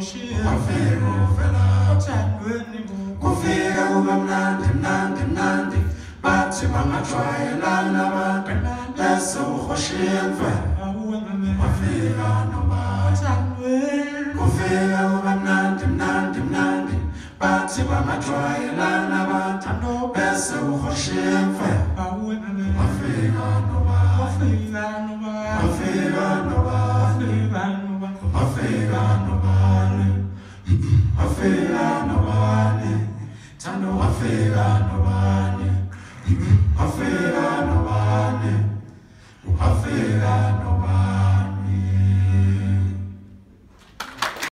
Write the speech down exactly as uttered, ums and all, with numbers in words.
wafika uvela kufika kube mnandi mnandi mnandi bathi bangajwayelana abantu bese ukhoshiye mfela wafika nobani kufika kube mnandi mnandi mnandi bathi bangajwayelana abantu bese ukhoshiye mfela wafika nobani wafika nobani wafika nobani wafika nobani Tando wafika nobani